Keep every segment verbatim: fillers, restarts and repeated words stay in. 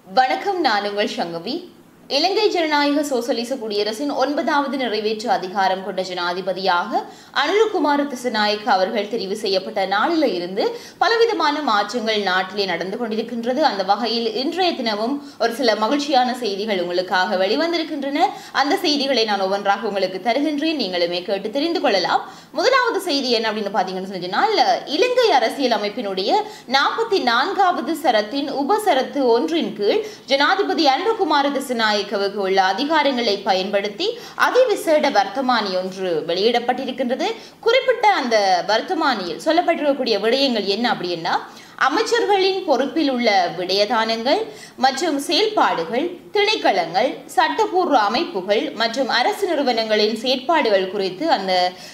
வணக்கம், நான் உங்கள் சங்கவி. இலங்கை ஜனநாயக சோசலிச குடியரசின் ஒன்பதாவது நிறைவேற்று அதிகாரம் கொண்ட ஜனாதிபதியாக அனுரகுமார திசாநாயக்க அவர்கள் தெரிவு செய்யப்பட்ட நாளில் இருந்து பலவிதமான மாற்றங்கள் நாட்டிலே நடந்து கொண்டிருக்கின்றது. அந்த வகையில் இன்றைய தினமும் ஒரு சில மகிழ்ச்சியான செய்திகள் உங்களுக்காக வெளிவந்திருக்கின்றன. அந்த செய்திகளை நான் ஒவ்வொன்றாக உங்களுக்கு தருகின்றேன், நீங்களுமே கேட்டு தெரிந்து கொள்ளலாம். முதலாவது செய்தி என்ன அப்படின்னு பாத்தீங்கன்னு சொன்னால், இலங்கை அரசியல் அமைப்பினுடைய நாற்பத்தி நான்காவது சரத்தின் உபசரத்து ஒன்றின் கீழ் ஜனாதிபதி அனுரகுமார திசாநாயக்க உள்ள அதிகாரங்களை பயன்படுத்தி அதிவிசேட வர்த்தமானி ஒன்று வெளியிடப்பட்டிருக்கின்றது. குறிப்பிட்ட அந்த வர்த்தமானியில் சொல்லப்பட்டிருக்கக்கூடிய விடயங்கள் என்ன அப்படின்னா, அமைச்சர்களின் பொறுப்பில் உள்ள விடயதானங்கள் மற்றும் செயல்பாடுகள், திணைக்களங்கள், சட்டப்பூர்வ அமைப்புகள் மற்றும் அரசு நிறுவனங்களின் செயற்பாடுகள் குறித்து அந்த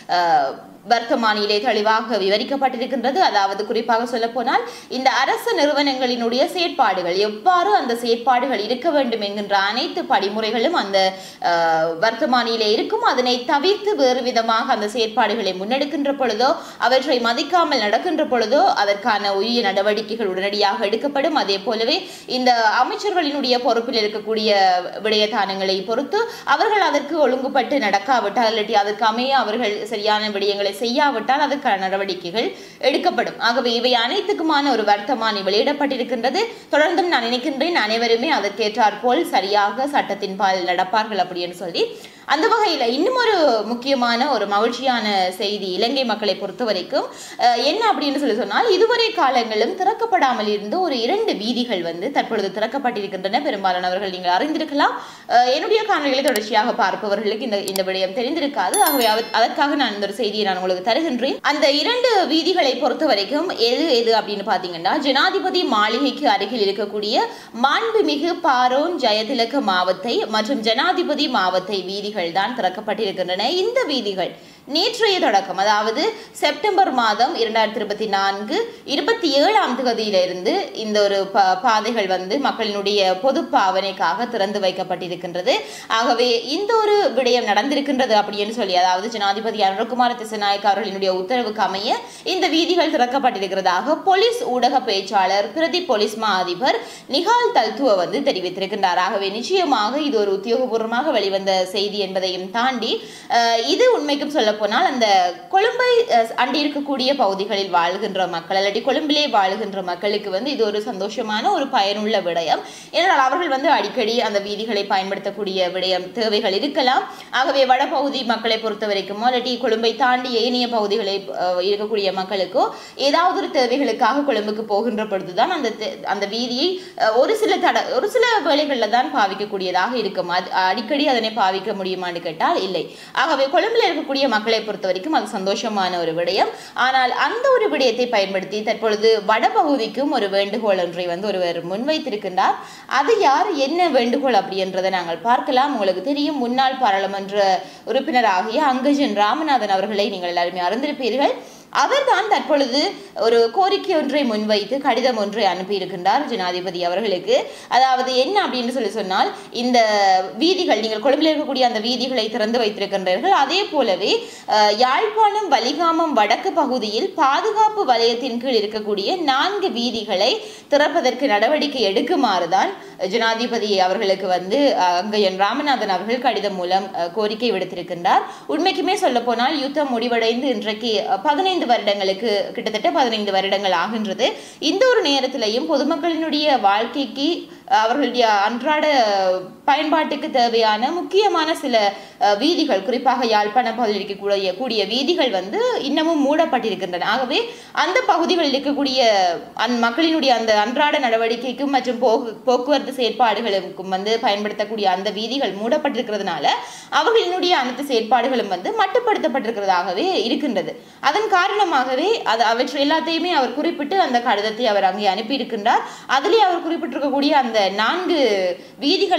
வர்த்தமானியிலே தெளிவாக விவரிக்கப்பட்டிருக்கின்றது. அதாவது குறிப்பாக சொல்ல போனால், இந்த அரசு நிறுவனங்களினுடைய செயற்பாடுகள் எவ்வாறு அந்த செயற்பாடுகள் இருக்க வேண்டும் என்கின்ற அனைத்து படிமுறைகளும் அந்த வர்த்தமானியிலே இருக்கும். அதனை தவிர்த்து வேறு விதமாக அந்த செயற்பாடுகளை முன்னெடுக்கின்ற பொழுதோ, அவற்றை மதிக்காமல் நடக்கின்ற பொழுதோ அதற்கான உரிய நடவடிக்கைகள் உடனடியாக எடுக்கப்படும். அதே போலவே இந்த அமைச்சர்களினுடைய பொறுப்பில் இருக்கக்கூடிய விடயதானங்களை பொறுத்து அவர்கள் அதற்கு ஒழுங்குபட்டு நடக்காவிட்டால், இல்லாட்டி அதற்கு அமைய அவர்கள் சரியான விடயங்களை செய்யாவிட்டால் அதற்கான நடவடிக்கைகள் எடுக்கப்படும். ஆகவே இவை அனைத்துக்குமான ஒரு வர்த்தமானி வெளியிடப்பட்டிருக்கின்றது. தொடர்ந்தும் நான் நினைக்கின்றேன் அனைவருமே அதற்கேற்றாற் போல் சரியாக சட்டத்தின் பால் நடப்பார்கள் அப்படின்னு சொல்லி. அந்த வகையில் இன்னும் ஒரு முக்கியமான ஒரு மகிழ்ச்சியான செய்தி இலங்கை மக்களை பொறுத்த வரைக்கும் என்ன அப்படின்னு சொல்லி சொன்னால், இதுவரை காலங்களும் திறக்கப்படாமல் இருந்த ஒரு இரண்டு வீதிகள் வந்து தற்பொழுது திறக்கப்பட்டிருக்கின்றன. பெரும்பாலானவர்கள் நீங்கள் அறிந்திருக்கலாம். என்னுடைய காணொளிகளை தொடர்ச்சியாக பார்ப்பவர்களுக்கு இந்த இந்த விடயம் தெரிந்திருக்காது. ஆகவே அதற்காக நான் இந்த ஒரு செய்தியை நான் உங்களுக்கு தருகின்றேன். அந்த இரண்டு வீதிகளை பொறுத்த வரைக்கும் எது எது அப்படின்னு பாத்தீங்கன்னா, ஜனாதிபதி மாளிகைக்கு அருகில் இருக்கக்கூடிய மாண்புமிகு பாரோன் ஜெயதிலக மாவத்தை மற்றும் ஜனாதிபதி மாவத்தை வீதிகள் தான் திறக்கப்பட்டிருக்கின்றன. இந்த வீதிகள் நேற்றைய தொடக்கம், அதாவது செப்டம்பர் மாதம் இரண்டாயிரத்தி இருபத்தி நான்கு இருபத்தி ஏழாம் தேதியிலிருந்து இந்த ஒரு பாதைகள் வந்து மக்களினுடைய பொது பாவனைக்காக திறந்து வைக்கப்பட்டிருக்கின்றது. ஆகவே இந்த ஒரு விடயம் நடந்திருக்கின்றது அப்படின்னு சொல்லி, அதாவது ஜனாதிபதி அனுரகுமார திசாநாயக்க அவர்களினுடைய உத்தரவுக்கு அமைய இந்த வீதிகள் திறக்கப்பட்டிருக்கிறதாக போலீஸ் ஊடக பேச்சாளர் பிரதி போலீஸ் மா அதிபர் நிகால் தல்துவ வந்து தெரிவித்திருக்கின்றார். ஆகவே நிச்சயமாக இது ஒரு உத்தியோகபூர்வமாக வெளிவந்த செய்தி என்பதையும் தாண்டி இது உண்மைக்கும் சொல்ல போனால், அந்த கொழும்பை அண்டி இருக்கக்கூடிய பகுதிகளில் வாழ்கின்ற மக்கள் அல்லது கொழும்பிலே வாழ்கின்ற மக்களுக்கு வந்து இது ஒரு சந்தோஷமான ஒரு பயனுள்ள விடயம். ஏனென்றால் அவர்கள் வந்து அடிக்கடி அந்த வீதிகளை பயன்படுத்தக்கூடிய விடயம் தேவைகள் இருக்கலாம். ஆகவே வடபகுதி மக்களை பொறுத்த வரைக்கும் அல்லது கொழும்பை தாண்டி ஏனைய பகுதிகளை இருக்கக்கூடிய மக்களுக்கோ ஏதாவது ஒரு தேவைகளுக்காக கொழும்புக்கு போகின்ற பொழுதுதான் அந்த அந்த வீதியை ஒரு சில தட ஒரு சில வேளைகளில் தான் பாவிக்கக்கூடியதாக இருக்கும். அடிக்கடி அதனை பாவிக்க முடியுமான்னு கேட்டால் இல்லை. ஆகவே கொழும்பில் இருக்கக்கூடிய மக்களை பொறுத்த வரைக்கும் அது சந்தோஷமான ஒரு விடயம். ஆனால் அந்த ஒரு விடயத்தை பயன்படுத்தி தற்பொழுது வடபகுதிக்கும் ஒரு வேண்டுகோள் ஒன்றை வந்து ஒருவர் முன்வைத்திருக்கின்றார். அது யார், என்ன வேண்டுகோள் அப்படின்றதை நாங்கள் பார்க்கலாம். உங்களுக்கு தெரியும், முன்னாள் பாராளுமன்ற உறுப்பினராகிய அங்கஜன் ராமநாதன் அவர்களை நீங்கள் எல்லாருமே அறிந்திருப்பீர்கள். அவர் தான் தற்பொழுது ஒரு கோரிக்கை ஒன்றை முன்வைத்து கடிதம் ஒன்றை அனுப்பியிருக்கின்றார் ஜனாதிபதி அவர்களுக்கு. அதாவது என்ன அப்படின்னு சொல்லி சொன்னால், இந்த வீதிகள், நீங்கள் கொழும்பில் இருக்கக்கூடிய அந்த வீதிகளை திறந்து வைத்திருக்கின்றீர்கள். அதே போலவே யாழ்ப்பாணம் வலிகாமம் வடக்கு பகுதியில் பாதுகாப்பு வலயத்தின் கீழ் இருக்கக்கூடிய நான்கு வீதிகளை திறப்பதற்கு நடவடிக்கை எடுக்குமாறுதான் ஜனாதிபதி அவர்களுக்கு வந்து அங்கயன் ராமநாதன் அவர்கள் கடிதம் மூலம் கோரிக்கை விடுத்திருக்கின்றார். உண்மைக்குமே சொல்ல போனால், யுத்தம் முடிவடைந்து இன்றைக்கு பதினைந்து வருடங்களுக்கு கிட்டத்தட்ட பதினைந்து வருடங்கள் ஆகின்றது. இந்த ஒரு நேரத்திலையும் பொதுமக்களினுடைய வாழ்க்கைக்கு, அவர்களுடைய அன்றாட பயன்பாட்டுக்கு தேவையான முக்கியமான சில வீதிகள், குறிப்பாக யாழ்ப்பாண பகுதியில் இருக்கக்கூடிய கூடிய வீதிகள் வந்து இன்னமும் மூடப்பட்டிருக்கின்றன. ஆகவே அந்த பகுதிகளில் இருக்கக்கூடிய அந் மக்களினுடைய அந்த அன்றாட நடவடிக்கைக்கும் மற்றும் போக்கு போக்குவரத்து செயற்பாடுகளுக்கும் வந்து பயன்படுத்தக்கூடிய அந்த வீதிகள் மூடப்பட்டிருக்கிறதுனால அவர்களினுடைய அனைத்து செயற்பாடுகளும் வந்து மட்டுப்படுத்தப்பட்டிருக்கிறதாகவே இருக்கின்றது. அதன் காரணமாகவே அது அவற்றை எல்லாத்தையுமே அவர் குறிப்பிட்டு அந்த கடிதத்தை அவர் அங்கே அனுப்பியிருக்கின்றார். அதிலே அவர் குறிப்பிட்டிருக்கக்கூடிய அந்த நான்கு வீதிகளும் என்னென்ன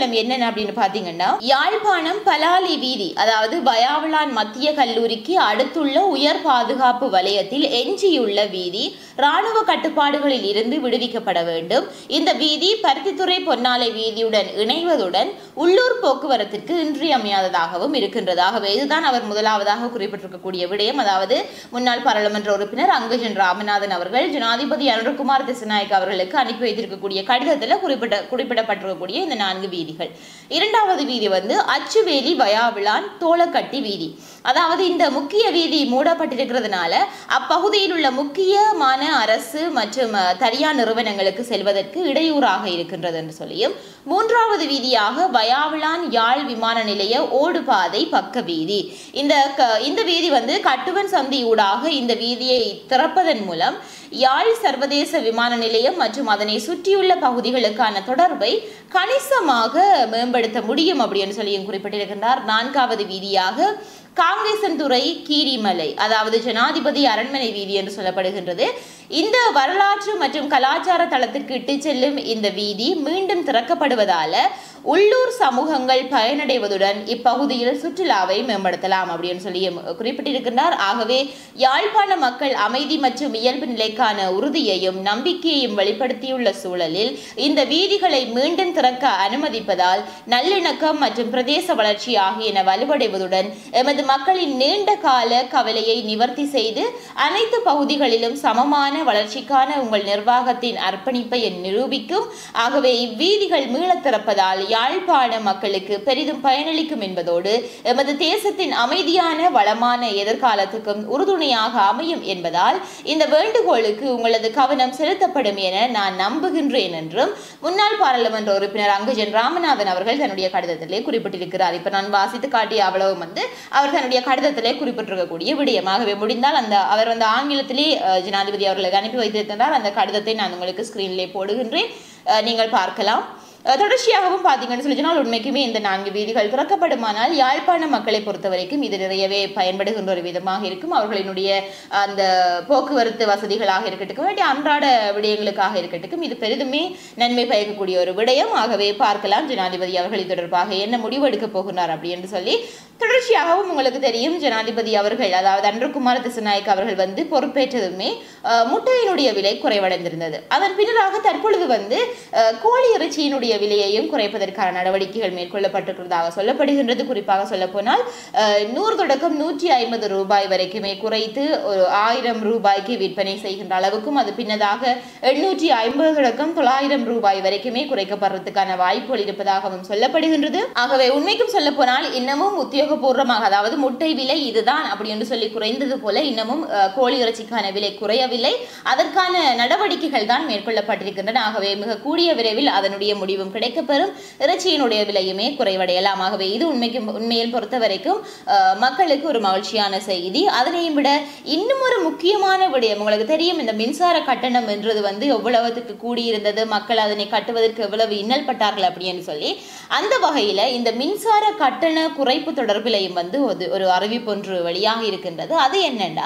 என்னென்ன அப்படின்னு பாத்தீங்கன்னா, யாழ்ப்பாணம் பலாலி வீதி, அதாவது வயாவிளான் மத்திய கல்லூரிக்கு அடுத்துள்ள உயர் பாதுகாப்பு வலயத்தில் எஞ்சியுள்ள வீதி ராணுவ கட்டுப்பாடுகளில் இருந்து விடுவிக்கப்பட வேண்டும். இந்த வீதி பருத்தித்துறை பொன்னாலை வீதியுடன் இணைவதுடன் உள்ளூர் போக்குவரத்திற்கு இன்றியமையாததாகவும் இருக்கின்றது. ஆகவே இதுதான் அவர் முதலாவதாக குறிப்பிட்டிருக்கக்கூடிய விடயம். அதாவது முன்னாள் பாராளுமன்ற உறுப்பினர் அங்கஜன் ராமநாதன் அவர்கள் ஜனாதிபதி அனுரகுமார் திசாநாயக்க அவர்களுக்கு அனுப்பி வைத்திருக்கக்கூடிய கடிதத்தில் குறிப்பிட்ட குறிப்பிடப்பட்டிருக்கக்கூடிய இந்த நான்கு வீதிகள். இரண்டாவது வீதி வந்து அச்சுவேலி வயாவிளான் தோளக்கட்டி வீதி. அதாவது இந்த முக்கிய வீதி மூடப்பட்டிருக்கிறதுனால அப்பகுதியில் உள்ள முக்கியமான அரசு மற்றும் தனியார் நிறுவனங்களுக்கு செல்வதற்கு இடையூறாக இருக்கின்றது என்று சொல்லியும், மூன்றாவது வீதியாக வயாவிளான் யாழ் விமான நிலைய ஓடுபாதை பக்க வீதி. இந்த இந்த வீதி வந்து கட்டுவன் சந்தி ஊடாக இந்த வீதியை திறப்பதன் மூலம் யாழ் சர்வதேச விமான நிலையம் மற்றும் அதனை சுற்றியுள்ள பகுதிகளுக்கான தொடர்பை கணிசமாக மேம்படுத்த முடியும் அப்படின்னு சொல்லியும் குறிப்பிட்டிருக்கின்றார். நான்காவது வீதியாக காங்கேசன்துறை கீரிமலை, அதாவது ஜனாதிபதி அரண்மனை வீதி என்று சொல்லப்படுகின்றது. இந்த வரலாற்று மற்றும் கலாச்சார தளத்திற்கு இட்டு செல்லும் இந்த வீதி மீண்டும் திறக்கப்படுவதால உள்ளூர் சமூகங்கள் பயனடைவதுடன் இப்பகுதியில் சுற்றுலாவை மேம்படுத்தலாம் அப்படின்னு சொல்லி குறிப்பிட்டிருக்கின்றார். ஆகவே யாழ்ப்பாண மக்கள் அமைதி மற்றும் இயல்பு நிலைக்கான உறுதியையும் நம்பிக்கையையும் வெளிப்படுத்தியுள்ள சூழலில் இந்த வீதிகளை மீண்டும் திறக்க அனுமதிப்பதால் நல்லிணக்கம் மற்றும் பிரதேச வளர்ச்சி ஆகியன வலுவடைவதுடன் எமது மக்களின் நீண்ட கால கவலையை நிவர்த்தி செய்து அனைத்து பகுதிகளிலும் சமமான வளர்ச்சிக்கான உங்கள் நிர்வாகத்தின் அர்ப்பணிப்பை நிரூபிக்கும். ஆகவே இவ்வீதிகள் மீள திறப்பதால் யாழ்ப்பாண மக்களுக்கு பெரிதும் பயனளிக்கும் என்பதோடு எமது தேசத்தின் அமைதியான வளமான எதிர்காலத்துக்கும் உறுதுணையாக அமையும் என்பதால் இந்த வேண்டுகோளுக்கு உங்களது கவனம் செலுத்தப்படும் என நான் நம்புகின்றேன் என்றும் முன்னாள் பாராளுமன்ற உறுப்பினர் அங்கஜன் ராமநாதன் அவர்கள் தன்னுடைய கடிதத்திலே குறிப்பிட்டிருக்கிறார். இப்ப நான் வாசித்து காட்டிய அவ்வளவு வந்து அவர் தன்னுடைய கடிதத்திலே குறிப்பிட்டிருக்கக்கூடிய விடயமாகவே முடிந்தால் அந்த அவர் வந்து ஆங்கிலத்திலே ஜனாதிபதி அவர்களுக்கு அனுப்பி வைத்திருக்கிறார். அந்த கடிதத்தை நான் உங்களுக்கு ஸ்கிரீனிலே போடுகின்றேன், நீங்கள் பார்க்கலாம். தொடர்ச்சியாகவும் பார்த்தீங்கன்னு சொல்லி சொன்னால் உண்மைக்குமே இந்த நான்கு வீதிகள் திறக்கப்படுமானால் யாழ்ப்பாண மக்களை பொறுத்த வரைக்கும் இது நிறையவே பயன்படுகின்ற ஒரு விதமாக இருக்கும். அவர்களினுடைய அந்த போக்குவரத்து வசதிகளாக இருக்கட்டும், வேண்டிய அன்றாட விடயங்களுக்காக இருக்கட்டும், இது பெரிதுமே நன்மை பயக்கக்கூடிய ஒரு விடயம். ஆகவே பார்க்கலாம் ஜனாதிபதி அவர்கள் தொடர்பாக என்ன முடிவு எடுக்க போகிறார் அப்படி என்று சொல்லி. தொடர்ச்சியாகவும் உங்களுக்கு தெரியும் ஜனாதிபதி அவர்கள், அதாவது அனுரகுமார் திசாநாயக்க அவர்கள் வந்து பொறுப்பேற்றதுமே முட்டையினுடைய விலை குறைவடைந்திருந்தது. அதன் பின்னராக தற்பொழுது வந்து கோழி இறைச்சியினுடைய விலையையும் குறைப்பதற்கான நடவடிக்கைகள் மேற்கொள்ளப்பட்டிருக்கிறதாக சொல்லப்படுகின்றது. குறிப்பாக சொல்ல போனால் நூறு தொடக்கம் நூற்றி ஐம்பது ரூபாய் வரைக்குமே குறைத்து ஒரு ஆயிரம் ரூபாய்க்கு விற்பனை செய்கின்ற அளவுக்கும், அது பின்னதாக எண்ணூற்றி ஐம்பது தொடக்கம் தொள்ளாயிரம் ரூபாய் வரைக்குமே குறைக்கப்படுறதுக்கான வாய்ப்புகள் இருப்பதாகவும் சொல்லப்படுகின்றது. ஆகவே உண்மைக்கும் சொல்ல போனால் இன்னமும் உத்தியோகபூர்வமாக, அதாவது முட்டை விலை இதுதான் அப்படி என்று சொல்லி குறைந்தது போல இன்னமும் கோழி இறைச்சிக்கான விலை குறையவில்லை. அதற்கான நடவடிக்கைகள் தான் மேற்கொள்ளப்பட்டிருக்கின்றன. ஆகவே மிக கூடிய விரைவில் அதனுடைய முடிவு கிடைக்கப்பெறும். இறைச்சியினுடைய விலையுமே குறைவடையலாம். ஆகவே இது உண்மைக்கு உண்மையில் பொறுத்த வரைக்கும் மக்களுக்கு ஒரு மகிழ்ச்சியான செய்தி. அதனையும் விட இன்னும் ஒரு முக்கியமான விடயம், உங்களுக்கு தெரியும் இந்த மின்சார கட்டணம் என்றது வந்து எவ்வளவுக்கு கூடியிருந்தது, மக்கள் அதனை கட்டுவதற்கு எவ்வளவு இன்னல் பட்டார்கள் அப்படின்னு சொல்லி, அந்த வகையில இந்த மின்சார கட்டண குறைப்பு தொடர்பிலையும் வந்து ஒரு அறிவிப்பு ஒன்று வெளியாக இருக்கின்றது. அது என்னன்னா,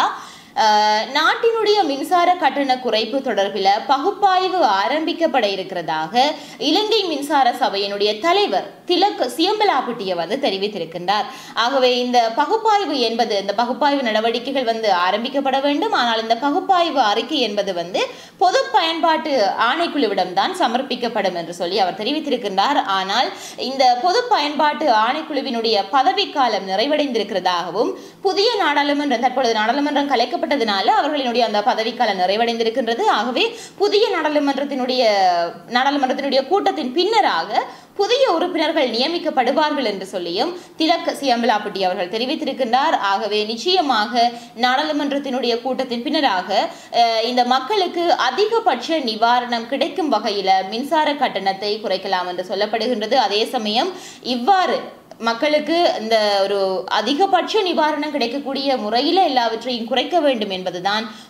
நாட்டினுடைய மின்சார கட்டண குறைப்பு தொடர்பில் பகுப்பாய்வு ஆரம்பிக்கப்பட இருக்கிறதாக இலங்கை மின்சார சபையினுடைய தலைவர் திலக் சியம்பலாபட்டிய வந்து தெரிவித்திருக்கின்றார். ஆகவே இந்த பகுப்பாய்வு என்பது, இந்த பகுப்பாய்வு நடவடிக்கைகள் வந்து ஆரம்பிக்கப்பட வேண்டும். ஆனால் இந்த பகுப்பாய்வு அறிக்கை என்பது வந்து பொது பயன்பாட்டு ஆணைக்குழுவிடம் தான் சமர்ப்பிக்கப்படும் என்று சொல்லி அவர் தெரிவித்திருக்கின்றார். ஆனால் இந்த பொது பயன்பாட்டு ஆணைக்குழுவினுடைய பதவிக்காலம் நிறைவடைந்திருக்கிறதாகவும், புதிய நாடாளுமன்றம் தற்பொழுது நாடாளுமன்றம் கலைக்கப்பட்டதனால அவர்களினுடைய அந்த பதவிக்காலம் நிறைவடைந்திருக்கின்றது. ஆகவே புதிய நாடாளுமன்றத்தினுடைய நாடாளுமன்றத்தினுடைய கூட்டத்தின் பின்னராக புதிய உறுப்பினர்கள் நியமிக்கப்படுவார்கள் என்று சொல்லியும் திலக் சியம்பலாபட்டி அவர்கள் தெரிவித்திருக்கின்றார். ஆகவே நிச்சயமாக நாடாளுமன்றத்தினுடைய கூட்டத்தின் பின்னராக இந்த மக்களுக்கு அதிகபட்ச நிவாரணம் கிடைக்கும் வகையில மின்சார கட்டணத்தை குறைக்கலாம் என்று சொல்லப்படுகின்றது. அதே சமயம் இவ்வாறு மக்களுக்கு இந்த ஒரு அதிகபட்ச நிவாரணம் கிடைக்கக்கூடிய முறையில் எல்லாவற்றையும் குறைக்க வேண்டும் என்பதுதான்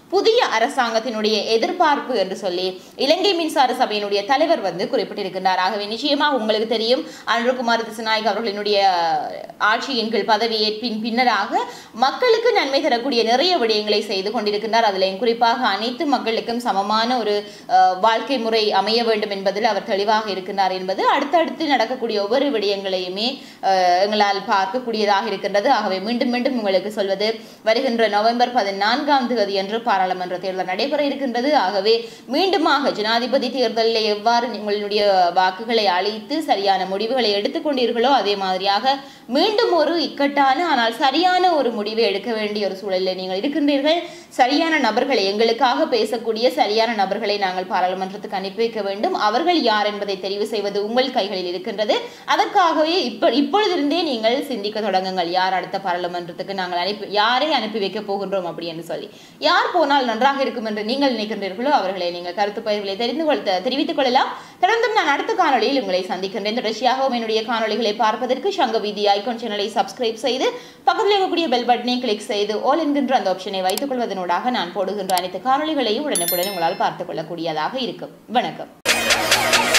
புதிய அரசாங்கத்தினுடைய எதிர்பார்ப்பு என்று சொல்லி இலங்கை மின்சார சபையினுடைய தலைவர் வந்து குறிப்பிட்டிருக்கின்றார். ஆகவே நிச்சயமாக உங்களுக்கு தெரியும், அனுரகுமார திசாநாயக்க அவர்களினுடைய ஆட்சியின் கீழ் பதவியேற்பின் பின்னராக மக்களுக்கு நன்மை தரக்கூடிய நிறைய விடயங்களை செய்து கொண்டிருக்கின்றார். அதில் குறிப்பாக அனைத்து மக்களுக்கும் சமமான ஒரு வாழ்க்கை முறை அமைய வேண்டும் என்பதில் அவர் தெளிவாக இருக்கின்றார் என்பது அடுத்தடுத்து நடக்கக்கூடிய ஒவ்வொரு விடயங்களையுமே எங்களால் பார்க்கக்கூடியதாக இருக்கின்றது. ஆகவே மீண்டும் மீண்டும் உங்களுக்கு சொல்வது, வருகின்ற நவம்பர் பதினான்காம் தேதி அன்று பாராளுமன்ற தேர்தல் நடைபெற இருக்கின்றது. ஆகவே மீண்டுமாக ஜனாதிபதி தேர்தலில் எவ்வாறு உங்களுடைய வாக்குகளை அளித்து சரியான முடிவுகளை எடுத்துக்கொண்டீர்களோ அதே மாதிரியாக மீண்டும் ஒரு இக்கட்டான ஆனால் சரியான ஒரு முடிவை எடுக்க வேண்டிய ஒரு சூழலில் நீங்கள் இருக்கின்றீர்கள். சரியான நபர்களை, எங்களுக்காக பேசக்கூடிய சரியான நபர்களை நாங்கள் பாராளுமன்றத்துக்கு அனுப்பி வைக்க வேண்டும். அவர்கள் யார் என்பதை தெரிவு செய்வது உங்கள் கைகளில் இருக்கின்றது. அதற்காகவே இப்ப இப்பொழுதிருந்தே நீங்கள் சிந்திக்க தொடங்குங்கள். யார் அடுத்த பாராளுமன்றத்துக்கு நாங்கள் அனுப்பி யாரை அனுப்பி வைக்க போகின்றோம் அப்படி என்று சொல்லி, யார் போனால் நன்றாக இருக்கும் என்று நீங்கள் நினைக்கின்றீர்களோ அவர்களை நீங்கள் கருத்து பயிர்களை தெரிந்து கொள்ள தெரிவித்துக் கொள்ளலாம். தொடர்ந்தும் நான் அடுத்த காணொலியில் உங்களை சந்திக்கின்றேன். தொடர்ச்சியாகவும் என்னுடைய காணொலிகளை பார்ப்பதற்கு சங்கவீதி ஐகான் சேனலை சப்ஸ்கிரைப் செய்து பக்கத்தில் இருக்கக்கூடிய பெல் பட்டனை கிளிக் செய்து ஆல் என்கின்ற அந்த ஆப்ஷனை வைத்துக் கொள்வதனூடாக நான் போடுகின்ற அனைத்து காணொலிகளையும் உடனுக்குடன் உங்களால் பார்த்துக் கொள்ளக்கூடியதாக இருக்கும். வணக்கம்.